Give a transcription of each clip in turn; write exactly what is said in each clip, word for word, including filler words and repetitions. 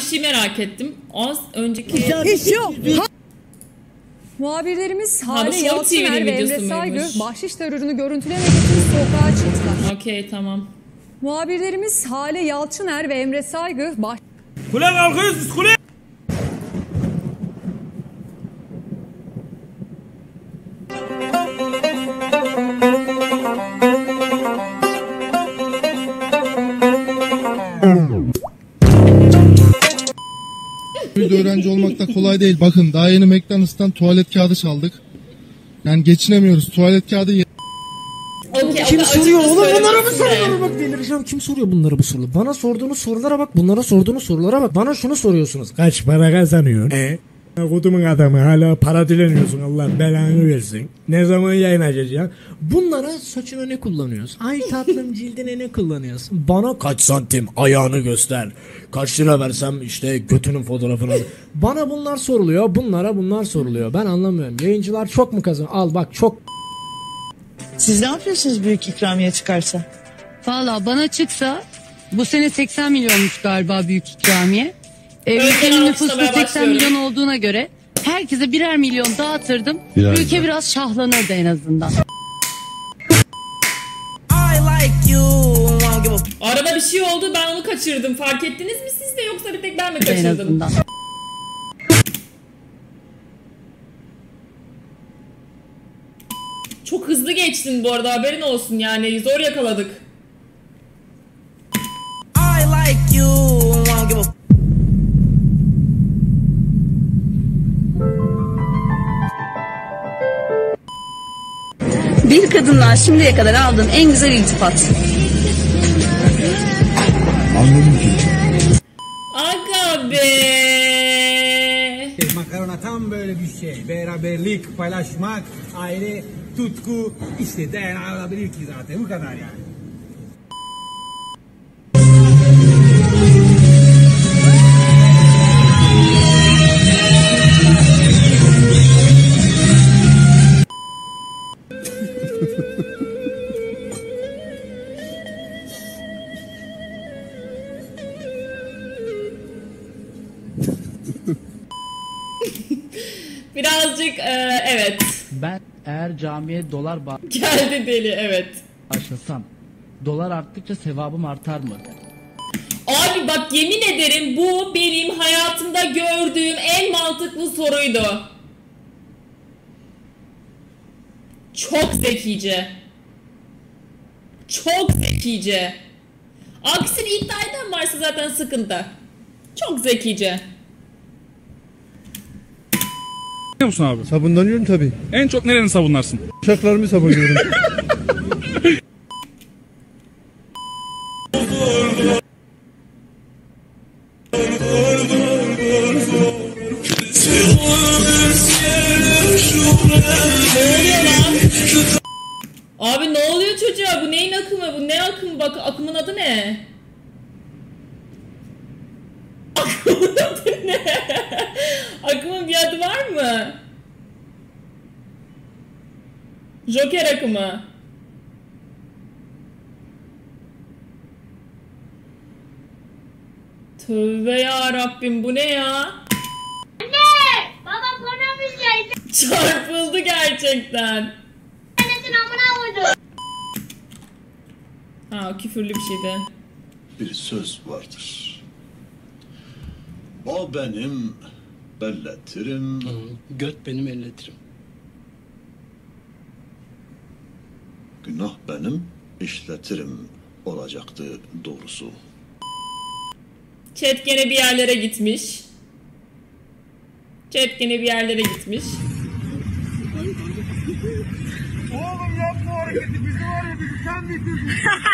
şey merak ettim. Az önceki... Hiç yok. Muhabirlerimiz Ha, bu Hale Show Yalçıner T V'nin ve Emre videosu Saygı muymuş? bahşiş terörünü görüntülemek için sokağa çıktılar. Okey, tamam. Muhabirlerimiz Hale Yalçıner ve Emre Saygı bah Kule kalkıyoruz kule. Bir öğrenci olmak da kolay değil. Bakın daha yeni McDonald's'tan tuvalet kağıdı çaldık. Yani geçinemiyoruz. Tuvalet kağıdı ye- Okay, Kim o da soruyor açıkça oğlum bunlara mı söylemişsin de. soruyorlar, bak delireceğim. Kim soruyor bunları bu soruları? Bana sorduğunuz sorulara bak, bunlara sorduğunuz sorulara bak. Bana şunu soruyorsunuz: kaç para kazanıyorsun? E? Kutumun adamı, hala para dileniyorsun, Allah belanı versin. Ne zaman yayın açacaksın? Bunlara saçına ne kullanıyorsun? Ay tatlım cildine ne kullanıyorsun? Bana kaç santim ayağını göster. Kaç lira versem işte götünün fotoğrafını. Bana bunlar soruluyor, bunlara bunlar soruluyor. Ben anlamıyorum. Yayıncılar çok mu kazanıyor? Al bak, çok. Siz ne yapıyorsunuz büyük ikramiye çıkarsa? Valla bana çıksa bu sene seksen milyonmuş galiba büyük ikramiye. Ee, Öyle ülkenin nüfusu alkışlamaya seksen başlıyorum. milyon olduğuna göre herkese birer milyon dağıtırdım. Birer Ülke milyon. biraz şahlanırdı en azından. Arada bir şey oldu, ben onu kaçırdım. Fark ettiniz mi siz de, yoksa bir tek ben mi En kaçırdım? azından. Çok hızlı geçtin bu arada, haberin olsun yani, zor yakaladık. Bir kadından şimdiye kadar aldığın en güzel iltifat. Anladım ki. Aga be. Makarona tam böyle bir şey. Beraberlik, paylaşmak, aile, tutku. İşte D N A olabilir ki zaten. Bu kadar yani. Birazcık e, evet. Ben eğer camiye dolar Geldi deli, evet. bağışlasam dolar arttıkça sevabım artar mı? Abi bak, yemin ederim bu benim hayatımda gördüğüm en mantıklı soruydu. Çok zekice. Çok zekice. Aksini iddia eden varsa zaten sıkıntı. Çok zekice. Biliyor musun abi? Sabunlanıyorum tabii. En çok nereni savunlarsın? Uçaklarımı sabunluyorum. Abi ne oluyor çocuğa? Bu neyin akımı? Bu ne akımı? Bak, akımın adı ne? Akımın adı ne? Akımın bir adı var mı? Joker akımı. Tövbe ya Rabbim, bu ne ya? Anne! Babam bana bir şey. Çarpıldı gerçekten. Annesinin amına vurdu. Ha, o küfürlü bir şeydi. Bir söz vardır. O benim belletirim. Göt benim elletirim. Günah benim işletirim olacaktı doğrusu. Chat gene bir yerlere gitmiş. Chat gene bir yerlere gitmiş. Oğlum yapma o hareketi. Bizi var ya, bizi sen bitirdin.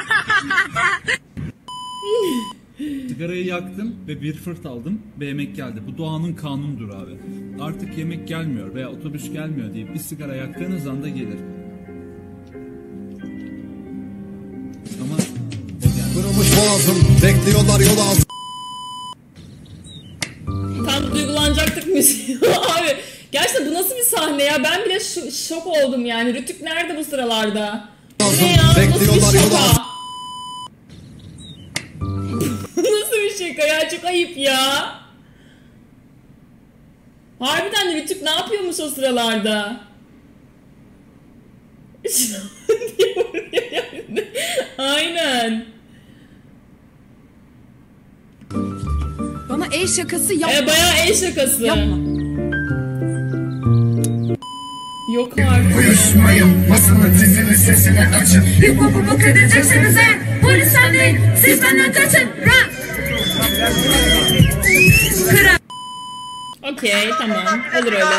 Sigarayı yaktım ve bir fırt aldım ve yemek geldi. Bu doğanın kanunudur abi. Artık yemek gelmiyor veya otobüs gelmiyor deyip bir sigara yaktığınız anda gelir. Ama Kırılmış boğazım, bekliyorlar yol ağzı. Tam duygulanacaktık müziği. Abi gerçekten bu nasıl bir sahne ya? Ben bile ş- şok oldum yani. Rütük nerede bu sıralarda? Bu ne ya? Nasıl bir şaka? Nasıl bir şaka ya? Çok ayıp ya. Harbiden Rütük ne yapıyormuş o sıralarda? Aynen. Bana el şakası yapma. E bayağı el şakası. Yapma. Yok artık. Uyuşmayın, masanın dizinin sesini açın. Hip hop'u bok edeceksiniz he. Polis ben değil, siz benden kaçın. Rap. Kıra. Okey, tamam. Olur öyle.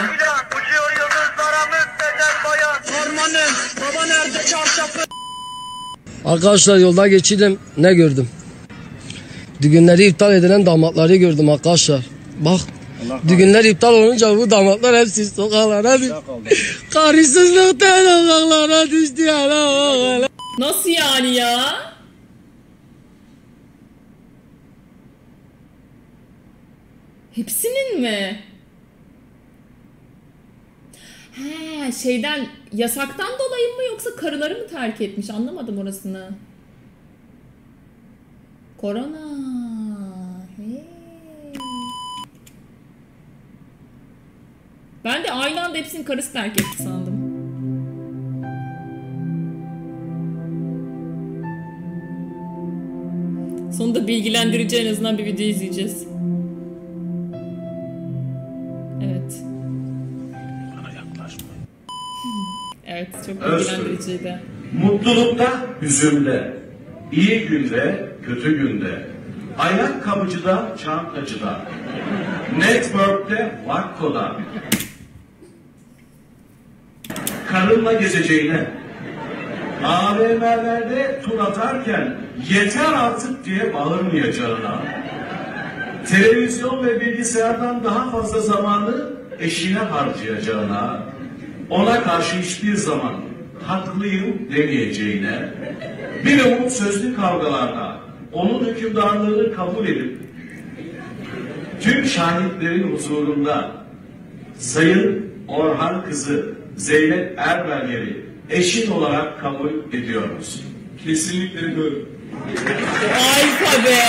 Arkadaşlar yolda geçiyordum, ne gördüm? Düğünleri iptal edilen damatları gördüm arkadaşlar. Bak, düğünler iptal olunca bu damatlar hepsi sokaklara düştü. Karısızlıktan sokaklara düştü ya. Nasıl yani ya? Hepsinin mi? He, şeyden, yasaktan dolayı mı yoksa karıları mı terk etmiş? Anlamadım orasını. Korona. Hey. Ben de aynı anda hepsinin karısı terk etti sandım. Sonunda bilgilendirici en azından bir video izleyeceğiz. Evet. Evet, çok bilgilendiriciydi. Mutlulukta, hüzünde, iyi günde, kötü günde, ayakkabıcıda, çantacıda, network'te, vakkoda, karınla gezeceğine, A V M'lerde tur atarken yeter artık diye bağırmayacağına, televizyon ve bilgisayardan daha fazla zamanı eşine harcayacağına, ona karşı hiçbir zaman haklıyım demeyeceğine, bir umut sözlü kavgalarda onun hükümdarlığını kabul edip tüm şahitlerin huzurunda Sayın Orhan kızı Zeynep Erberger'i eşin olarak kabul ediyor musun? Kesinlikle böyle. Alfa be!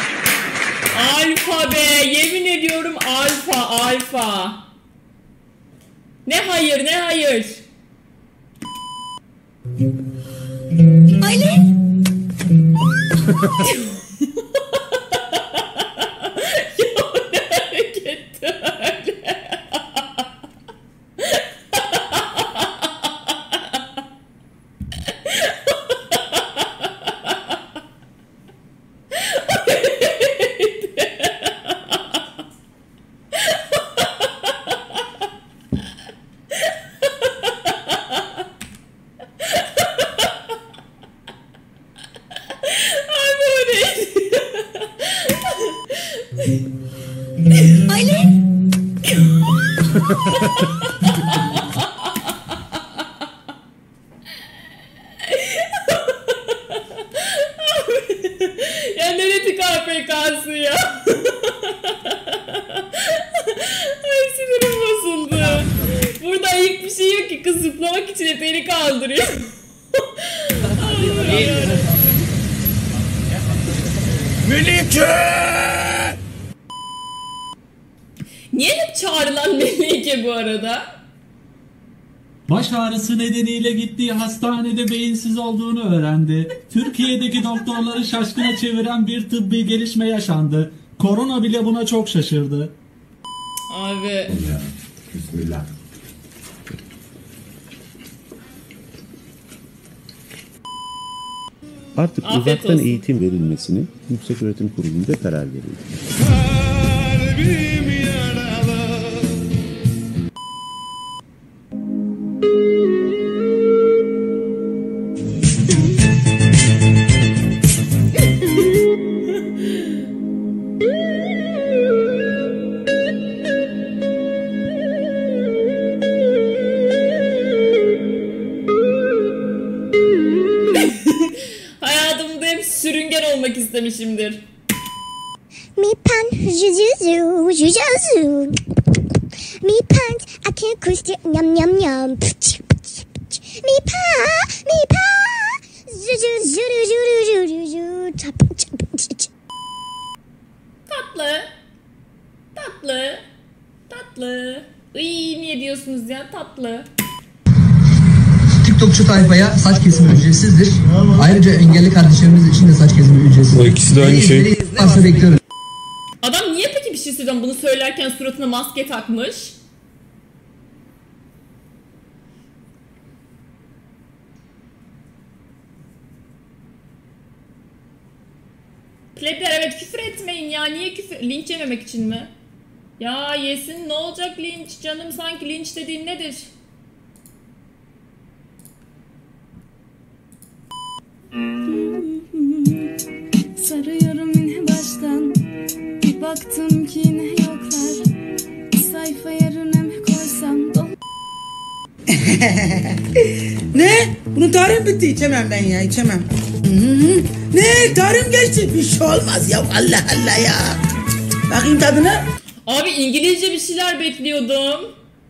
Alfa be! Yemin ediyorum alfa, alfa. Ne hayır, ne hayır? Ali! Ya ne hareketti öyle? Ali! Ya neresi K P K'sı ya? Ay sinirim bozuldu. Burada ayık bir şey yok ki, kız zıplamak için eteğini kaldırıyor. Melike! Niye hep çağrılan Melike bu arada? Baş ağrısı nedeniyle gittiği hastanede beyinsiz olduğunu öğrendi. Türkiye'deki doktorları şaşkına çeviren bir tıbbi gelişme yaşandı. Korona bile buna çok şaşırdı. Abi. Bismillah. Artık Afiyet uzaktan olsun. eğitim verilmesini Yükseköğretim Kurulu'nda karar verildi. Hayatımda hep sürüngen olmak istemişimdir. Mi pan jujuzu jujuzu. Mi pan I can kusti yum yum yum. Mi pa mi pa juju juru juru juru juru. Tatlı. Tatlı. Tatlı. tatlı. Iy niye diyorsunuz ya tatlı. TikTokçu tayfaya saç kesimi ücretsizdir. Ayrıca engelli kardeşlerimiz için de saç kesimi ücretsizdir. O ikisi de aynı şey. Varsa bekliyorum. Adam niye peki bir şey söyleyeceğim bunu söylerken suratına maske takmış? Plebler evet küfür etmeyin ya. Niye küfür? Linç yememek için mi? Ya yesin ne olacak linç canım, sanki linç dediğin nedir? Sarıyorum yine baştan. Bir baktım ki yine yoklar. Bir sayfa yarın hem koysam Ne? Bunun tarihim bitti. İçemem ben ya. İçemem. Hı-hı. Ne? Tarihim geçti. Bir şey olmaz ya. Allah Allah ya. Bakayım tadına. Abi İngilizce bir şeyler bekliyordum.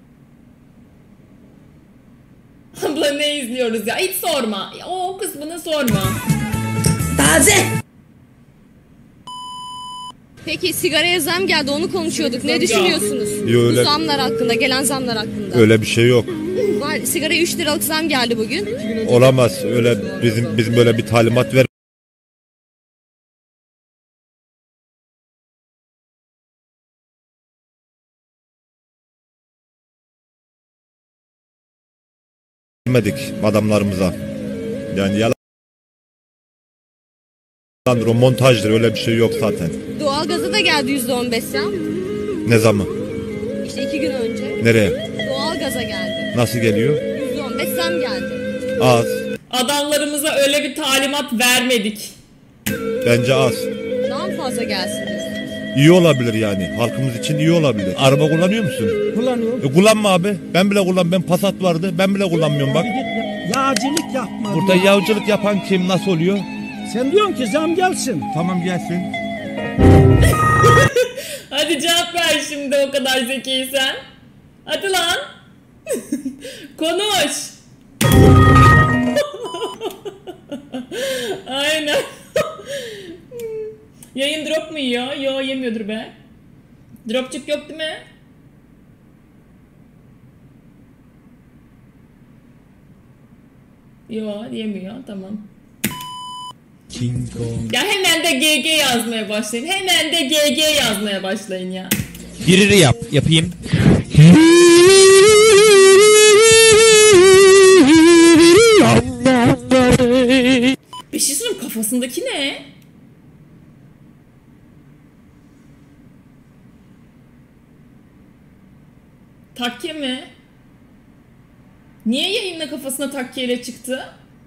Abla ne izliyoruz ya? Hiç sorma. O kısmını sorma. Taze. Peki sigaraya zam geldi, onu konuşuyorduk. Ne düşünüyorsunuz? Yo, öyle- Bu zamlar hakkında, gelen zamlar hakkında. Öyle bir şey yok. Var, sigaraya üç liralık zam geldi bugün. Olamaz. Öyle bizim bizim böyle bir talimat ver. Vermedik adamlarımıza. Yani yalandır, o montajdır, öyle bir şey yok zaten. Doğalgaza da geldi yüzde on beş zam. Ne zaman? İşte iki gün önce. Nereye? Doğalgaza geldi. Nasıl geliyor? yüzde on beş zam geldi. Az. Adamlarımıza öyle bir talimat vermedik. Bence az. Daha mı fazla gelsin diyorsunuz? İyi olabilir yani. Halkımız için iyi olabilir. Araba kullanıyor musun? Kullanıyorum. E, kullanma abi. Ben bile kullan. Ben Passat vardı. Ben bile kullanmıyorum bak. Yağcılık yapma. Burada yavcılık yapan kim? Nasıl oluyor? Sen diyorsun ki zam gelsin. Tamam gelsin. Hadi cevap ver şimdi o kadar zekiysen. Hadi lan. Konuş. Aynen. Yayın drop mu yiyor? Yo yemiyordur be. Dropçuk yok değil mi? Yo yemiyor, tamam. King Kong. Ya hemen de G G yazmaya başlayın. Hemen de G G yazmaya başlayın ya. Biriri yap. Yapayım. Bir şey sorayım, kafasındaki ne? Takke mi? Niye yayında kafasına takkeyle çıktı?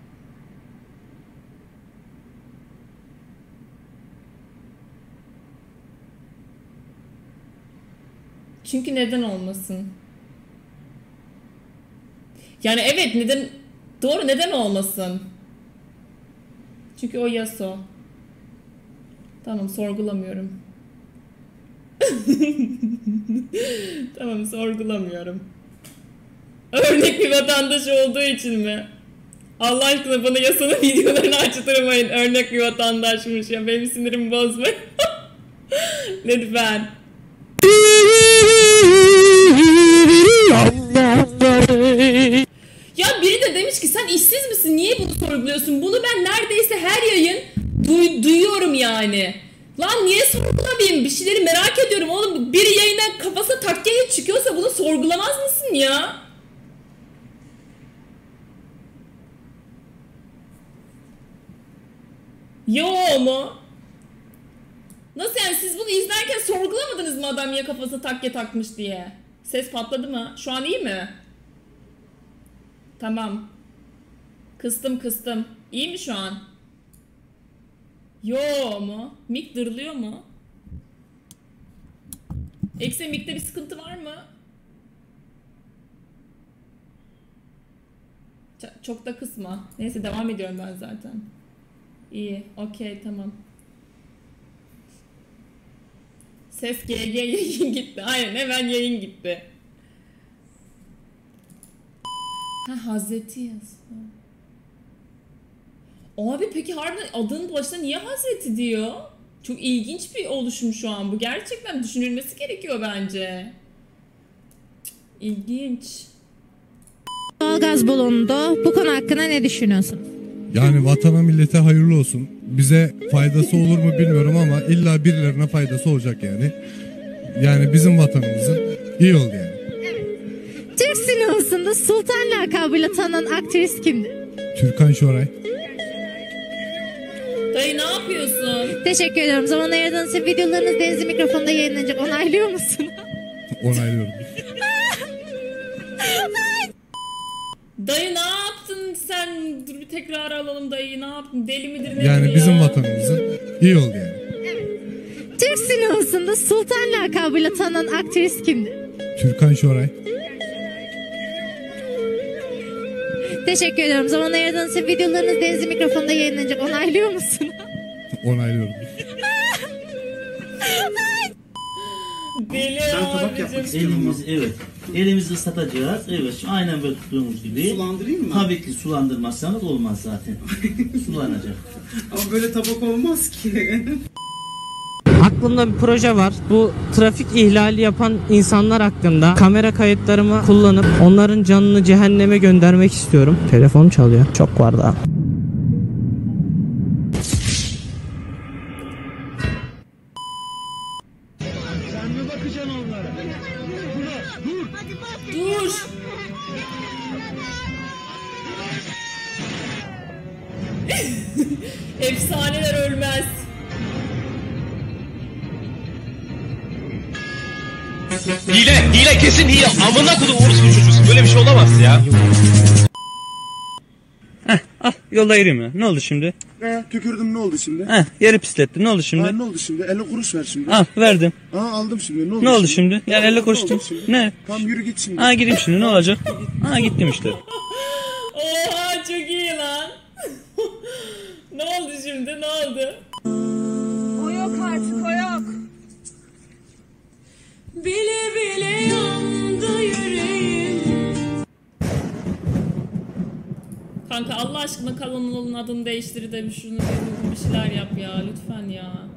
Çünkü neden olmasın? Yani evet, neden, doğru, neden olmasın? Çünkü o Yasuo. Tamam, sorgulamıyorum. Tamam, sorgulamıyorum. Örnek bir vatandaş olduğu için mi? Allah aşkına bana Yasuo'nun videolarını açtırmayın. Örnek bir vatandaşmış ya, benim sinirimi bozmayın. Lütfen. Ya biri de demiş ki sen işsiz misin? Niye bunu sorguluyorsun? Bunu ben neredeyse her yayın duy duyuyorum yani. Lan niye sorgulamayayım? Bir şeyleri merak ediyorum oğlum. Biri yayından kafasına takkeyle çıkıyorsa bunu sorgulamaz mısın ya? Yo mu? Nasıl yani, siz bunu izlerken sorgulamadınız mı adam ya kafasına takke takmış diye? Ses patladı mı? Şu an iyi mi? Tamam. Kıstım kıstım. İyi mi şu an? Yo mu? Mik dırlıyor mu? Ekse mikte bir sıkıntı var mı? Ç çok da kısma. Neyse devam ediyorum ben zaten. İyi. Okey tamam. Ses G G yayın gitti. Aynen, hemen yayın gitti. Ha, Hazreti Yasuo. Abi peki harbiden adının başına niye Hazreti diyor? Çok ilginç bir oluşum şu an bu. Gerçekten düşünülmesi gerekiyor bence. İlginç. Doğalgaz bulundu. Bu konu hakkında ne düşünüyorsun? Yani vatana millete hayırlı olsun. Bize faydası olur mu bilmiyorum ama illa birilerine faydası olacak yani. Yani bizim vatanımızın iyi oldu yani. Türk sinemasında Sultan lakabıyla tanınan aktris kimdir? Türkan Şoray. Dayı ne yapıyorsun? Teşekkür ediyorum. Zaman ayırdığınız için videolarınız Denizli mikrofonda yayınlanacak. Onaylıyor musun? Onaylıyorum. Dayı ne yaptın sen? Dur bir tekrar alalım dayı. Ne yaptın? Deli midir nedir Yani ya? bizim vatanımızın iyi oldu yani. Türk sinemasında Sultan lakabıyla tanınan aktris kimdir? Türkan Şoray. Teşekkür ediyorum. Zaman ayırdığınız için videolarınız Denizli mikrofonda yayınlanacak. Onaylıyor musun? Onaylıyorum. Deli Ben tabak yapmak istiyorum. Elimizi, evet. Elimizi ıslatacağız. Evet. Aynen böyle tuttuğumuz gibi. Sulandırayım mı? Tabii ki sulandırmazsanız olmaz zaten. Sulanacak. Ama böyle tabak olmaz ki. Aklımda bir proje var. Bu trafik ihlali yapan insanlar hakkında kamera kayıtlarımı kullanıp onların canını cehenneme göndermek istiyorum. Telefon çalıyor. Çok var daha. Sen mi bakacaksın onlara? Dur. Dur. Efsaneler ölmez. Hile, hile kesin hile. Amına kodum orospu çocuğusun. Böyle bir şey olamaz ya. Heh, ah yolda yürüyeyim ya. Ne oldu şimdi? He, tükürdüm ne oldu şimdi? Heh, yeri pislettin. Ne oldu şimdi? Ha, ne oldu şimdi? elli kuruş ver şimdi. Ah verdim. Ha aldım şimdi. Ne oldu, Ne oldu şimdi? şimdi? Yani elli kuruş. Ne? Tamam yürü git şimdi. Ha gideyim şimdi ne olacak? Ha gittim işte. Oha çok iyi lan. Ne oldu şimdi? Ne oldu? O yok artık o yok. Bile bile yandı yüreğim. Kanka Allah aşkına kanalın adını değiştir de bir şunu bir şeyler yap ya lütfen ya.